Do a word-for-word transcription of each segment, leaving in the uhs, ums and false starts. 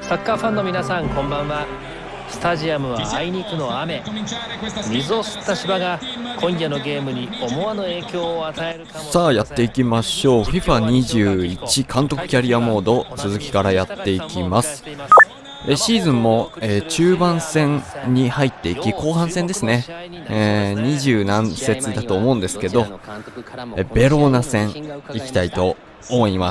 サッカーファンの皆さん、こんばんは。スタジアムはあいにくの雨。水を吸った芝が今夜のゲームに思わぬ影響を与えるかも。 さあやっていきましょう。 フィファにじゅういち 監督キャリアモード、続きからやっていきます。えシーズンも、えー、中盤戦に入っていき、後半戦ですね、えー、にじゅう何節だと思うんですけど、えベローナ戦いきたいと思います。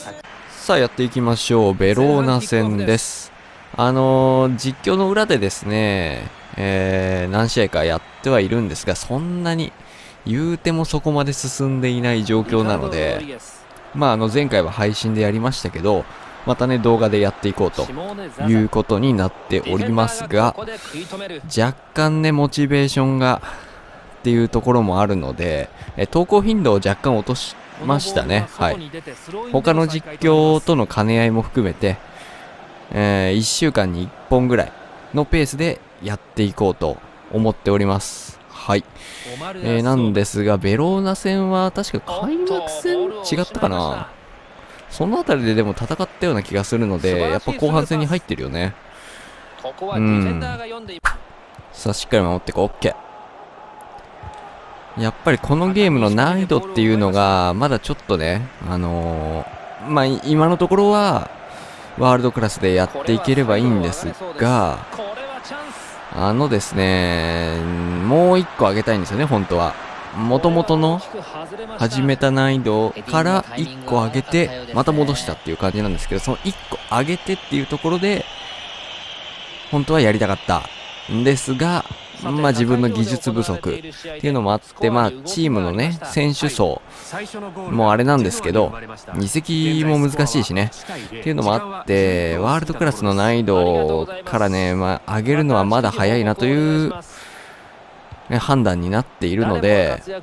さあやっていきましょう。ベローナ戦です。あのー、実況の裏でですね、えー、何試合かやってはいるんですが、そんなに言うてもそこまで進んでいない状況なので、まあ、あの前回は配信でやりましたけど、またね動画でやっていこうということになっておりますが、若干ねモチベーションがっていうところもあるので、え投稿頻度を若干落としましたね。はい。他の実況との兼ね合いも含めて、えー、いっしゅうかんにいっぽんぐらいのペースでやっていこうと思っております。はい。えー、なんですが、ベローナ戦は確か開幕戦違ったかな。そのあたりででも戦ったような気がするので、やっぱ後半戦に入ってるよね。うん。さあ、しっかり守っていこう。オッケー。やっぱりこのゲームの難易度っていうのが、まだちょっとね、あのー、まあ、今のところは、ワールドクラスでやっていければいいんですが、あのですね、もういっこ上げたいんですよね、本当は。元々の始めた難易度からいっこ上げてまた戻したっていう感じなんですけど、そのいっこ上げてっていうところで本当はやりたかったんですが、まあ自分の技術不足っていうのもあって、まあチームのね選手層もあれなんですけど、移籍も難しいしねっていうのもあって、ワールドクラスの難易度からね、まあ上げるのはまだ早いなというね、判断になっているので、うん、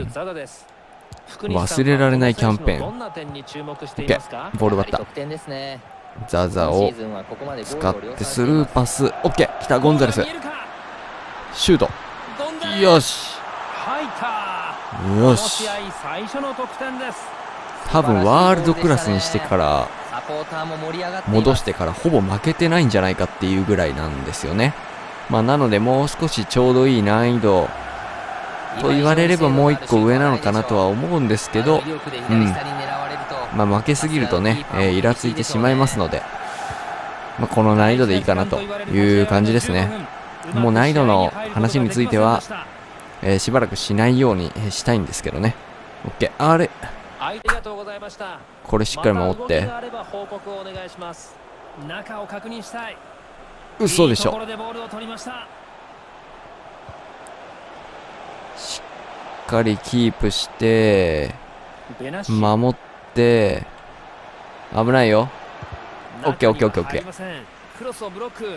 忘れられないキャンペーン。 OK、 ボール奪った。ザザを使ってスルーパス。 OK、 来た。ゴンザレスシュート。よしよし。多分ワールドクラスにしてから戻してからほぼ負けてないんじゃないかっていうぐらいなんですよね。まあなのでもう少しちょうどいい難易度と言われればもういっこ上なのかなとは思うんですけど、うん、まあ負けすぎるとね、えー、イラついてしまいますので、まあ、この難易度でいいかなという感じですね。もう難易度の話については、えー、しばらくしないようにしたいんですけどね。 OK、 あれこれしっかり守って。嘘でしょ。しっかりキープして守って危ないよ。オッケーオッケーオッケーオッケー。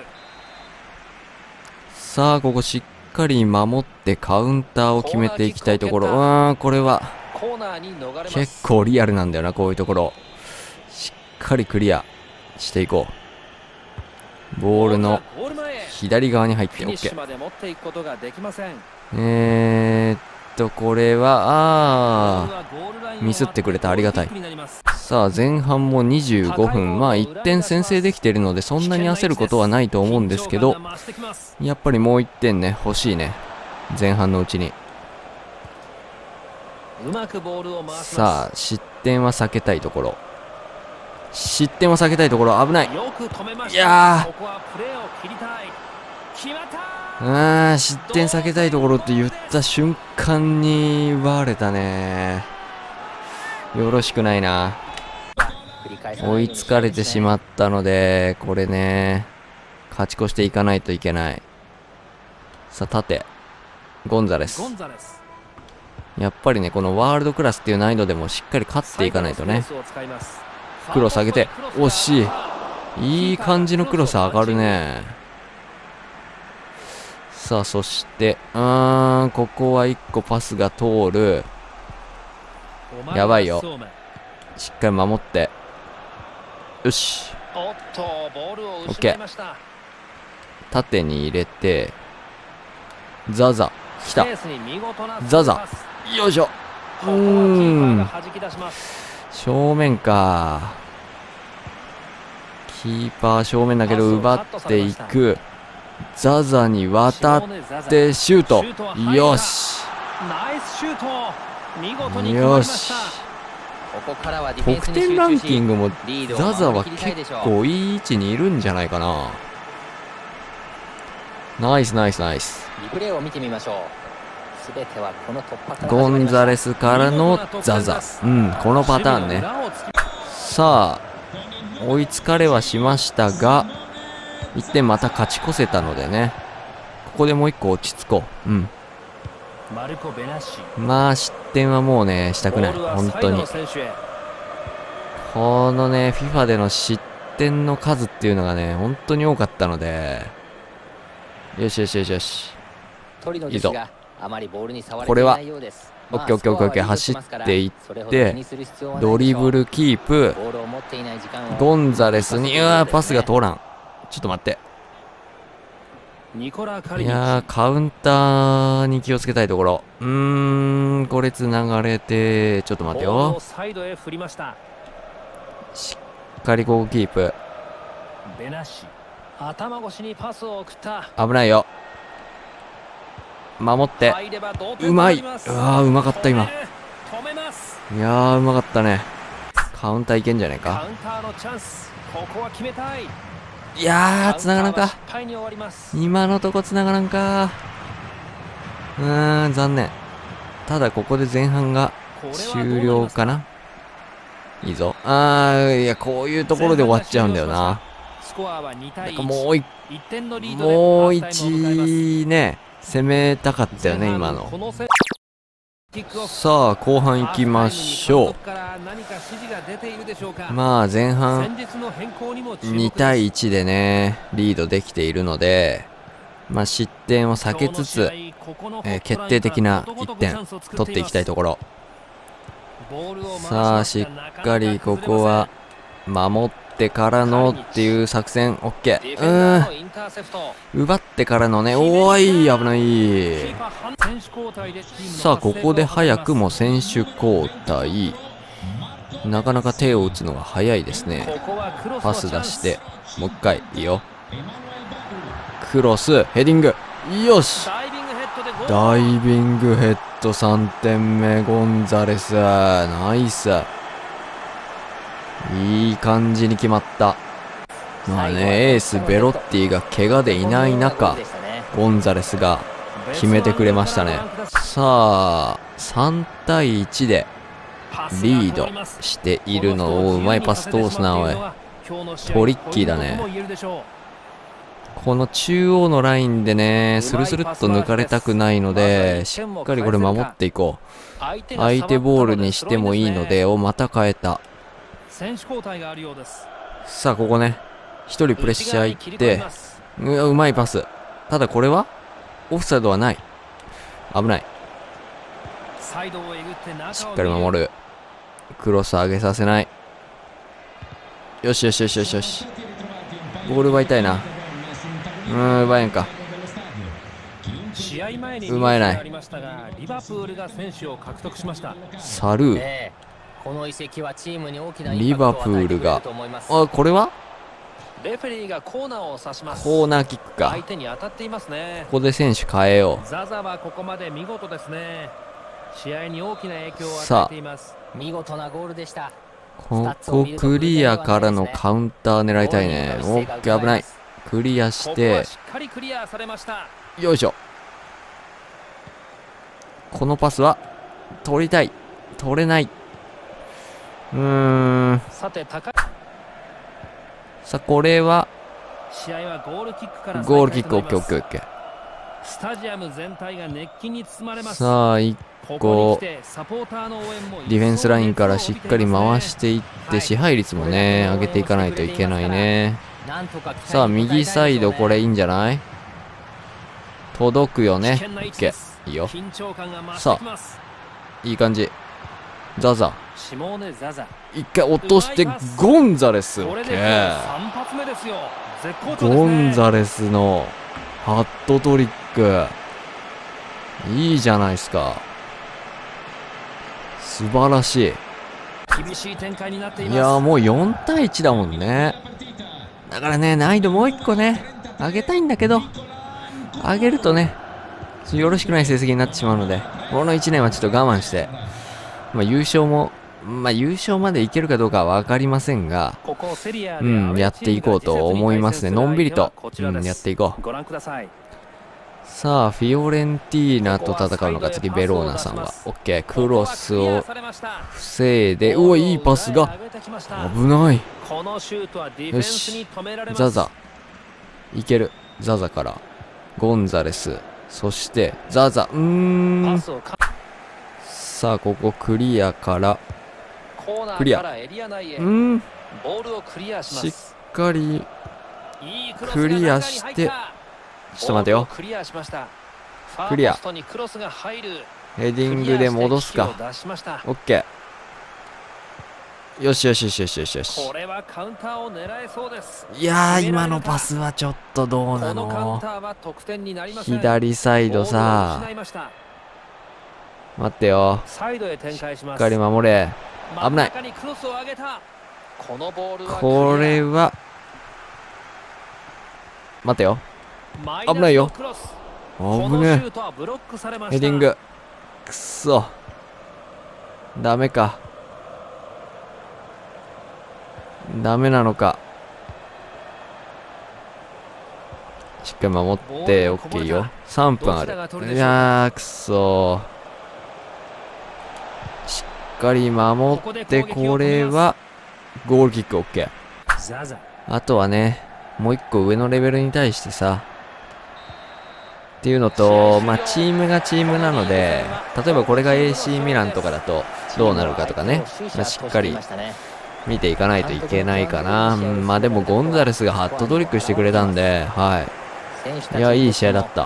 さあここしっかり守ってカウンターを決めていきたいところ。うーん、これは結構リアルなんだよな、こういうところ。しっかりクリアしていこう。ボールの左側に入って OK。 えーっとこれはあーミスってくれた、ありがたい。さあ前半もにじゅうごふん、まあいってん先制できているのでそんなに焦ることはないと思うんですけど、やっぱりもういってんね欲しいね、前半のうちに。さあ失点は避けたいところ、失点は避けたいところ。危ない。いやー、あ失点避けたいところって言った瞬間に奪われたね。よろしくないな。追いつかれてしまったので、これね勝ち越していかないといけない。さあ縦ゴンザレス。やっぱりねこのワールドクラスっていう難易度でもしっかり勝っていかないとね。クロス上げて惜しい。いい感じのクロス上がるね。さあそしてうーんここはいっこパスが通る。やばいよ、しっかり守って。よし OK、 縦に入れてザザ来た。ザザよいしょ。うーん正面か。 キーパー正面だけど奪っていく。ザザに渡ってシュート。よしよし。得点ランキングもザザは結構いい位置にいるんじゃないかな。ナイスナイスナイス。ゴンザレスからのザザ。うん、このパターンね。さあ追いつかれはしましたがいってんまた勝ち越せたのでね、ここでもういっこ落ち着こう。うん、まあ失点はもうねしたくない。本当にこのね フィファ での失点の数っていうのがね本当に多かったので、よしよしよしよし、いいぞ。これはオッケーオッケーオッケーオッケー、走っていってドリブルキープ。ゴンザレスに、うわパスが通らん。ちょっと待って、いやーカウンターに気をつけたいところ。うーんこれつながれて、ちょっと待ってよ。しっかりここキープ。危ないよ、守って。うまい。うわーうまかった今。いやーうまかったね。カウンターいけんじゃないか。いやー繋がらんか。今のとこ繋がらんか。うーん残念。ただここで前半が終了かな。いいぞ。あーいやこういうところで終わっちゃうんだよな。なんかもういもう一ね攻めたかったよね今の。さあ後半いきましょう。まあ前半にたいいちでねリードできているので、まあ失点を避けつつ、えー、決定的ないってん取っていきたいところ。さあしっかりここは守ってからのっていう作戦。 OK。 うーん奪ってからのね。おーい危ない。さあここで早くも選手交代。なかなか手を打つのが早いですね。パス出してもう一回いいよ。クロスヘディング。よしダイビングヘッドさんてんめゴンザレスナイス。いい感じに決まった。まあねエースベロッティが怪我でいない中ゴンザレスが決めてくれましたね。さあさんたいいちでリードしているのをうまいパス通すなおい。トリッキーだね。この中央のラインでねスルスルっと抜かれたくないのでしっかりこれ守っていこう。相手ボールにしてもいいので、おまた変えた。さあここねひとりプレッシャーいって、うわうまいパス。ただこれはオフサイドはない。危ない。しっかり守る。クロス上げさせない。よしよしよしよしよし。ボール奪いたいな。うーん奪えんか。奪えない。サルーリバプールが、あこれはレフェリーがコーナーを指します。 コーナーキックか。 相手に当たっていますね。 ここで選手変えよう。 ザザはここまで見事ですね。試合に大きな影響を与えています。見事なゴールでした。 ここクリアからのカウンター狙いたいね。オッケー危ない。クリアしてよいしょ。このパスは取りたい。取れない。うーんさて高い。さあこれは試合はゴールキックからゴールキック。オッケーオッケーオッケー。 スタジアム全体が熱気に包まれます。 さあいっこディフェンスラインからしっかり回していって支配率もね上げていかないといけないね。さあ右サイドこれいいんじゃない。届くよね。オッケーいいよ。さあいい感じ。ザザ一回落としてゴンザレス。オッケー。ゴンザレスのハットトリックいいじゃないですか。素晴らしい。いやーもうよんたいいちだもんね。 だからね、難易度もう一個ね、上げたいんだけど、上げるとね、よろしくない成績になってしまうので、このいちねんはちょっと我慢して、まあ、優勝も、まあ、優勝までいけるかどうかは分かりませんが、うん、やっていこうと思いますね。のんびりと、うん、やっていこう。さあ、フィオレンティーナと戦うのか、次、ベローナさんは。オッケー、クロスを防いで、うわ、いいパスが、危ない。よし、ザザ。いける。ザザから、ゴンザレス。そして、ザザ。うーん。さあ、ここクリアから、クリア。うーん。しっかり、クリアして、ちょっと待てよ。クリア。ヘディングで戻すか。オッケー。よしよしよしよしよしよし。いやー、今のパスはちょっとどうなの。左サイドさ。待ってよ。しっかり守れ。危ない。これは。待ってよ。危ないよ。危ねえ。ヘディング。くそ。ダメか。ダメなのか。しっかり守って OK よ。さんぷんある。いやー、くそー。しっかり守って、これはゴールキック OK。あとはね、もう一個上のレベルに対してさ、っていうのと、まあ、チームがチームなので、例えばこれが エーシー ミランとかだとどうなるかとかね、まあ、しっかり見ていかないといけないかな。うん、まあでもゴンザレスがハットトリックしてくれたんで、はい。いや、いい試合だった。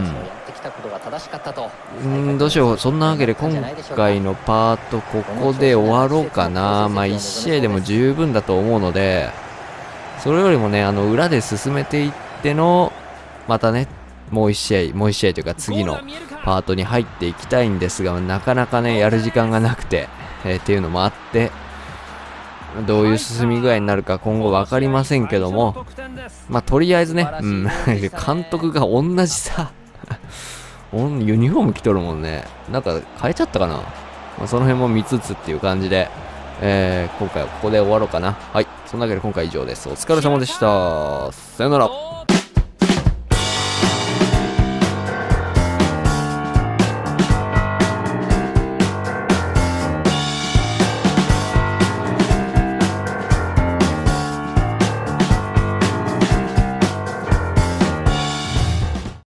うん。うん、どうしよう。そんなわけで今回のパート、ここで終わろうかな。まあいち試合でも十分だと思うので、それよりもね、あの、裏で進めていっての、またね、もう一試合、もう一試合というか次のパートに入っていきたいんですが、なかなかね、やる時間がなくて、えー、っていうのもあって、どういう進み具合になるか今後分かりませんけども、まあ、とりあえずね、うん、監督が同じさ、ユニフォーム着とるもんね。なんか変えちゃったかな。まあ、その辺も見つつっていう感じで、えー、今回はここで終わろうかな。はい。そんなわけで今回以上です。お疲れ様でした。さよなら。